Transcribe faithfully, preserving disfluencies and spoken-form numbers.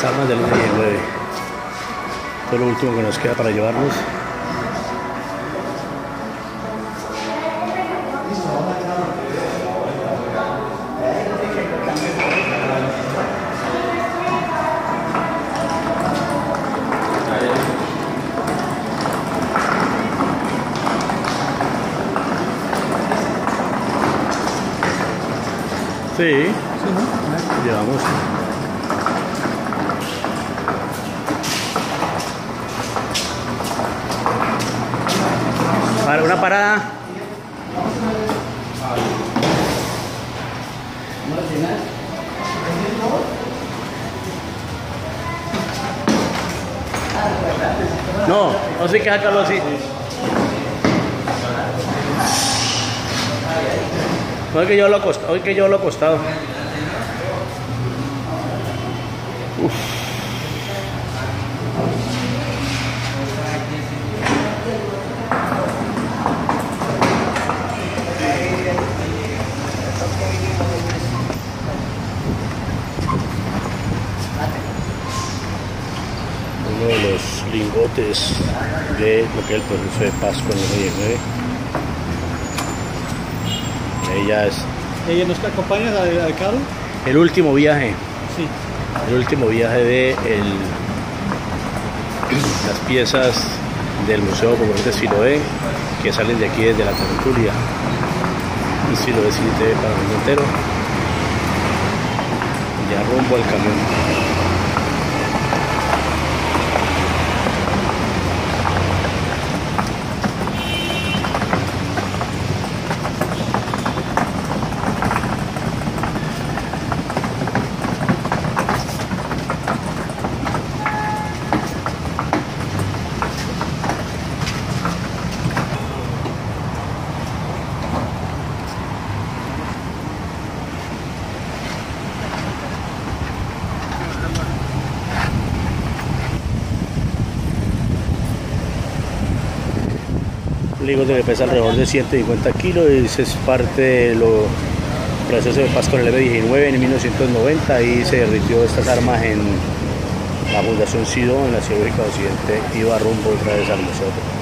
las armas del M diecinueve. Esto es lo último que nos queda para llevarnos. Sí, sí, ¿no? Llevamos. Para una parada. No, no sé qué sacarlo así. Hoy que yo lo acostado, hoy que yo lo acostado. Uf. Uno de los lingotes de lo que es el proceso de paz con el M diecinueve. Ella es. ¿Ella nos acompaña al carro? El último viaje. Sí. El último viaje de el, las piezas del Museo Popular de Siloé que salen de aquí desde la tertulia. Un Siloé City T V para el mundo entero. Ya rumbo al camión. Un lingote que pesa alrededor de ciento cincuenta kilos y es parte del proceso de paz con el M diecinueve en mil novecientos noventa y se derritió estas armas en la Fundación Sidó en la Ciudad de Occidente. Iba rumbo otra vez al museo.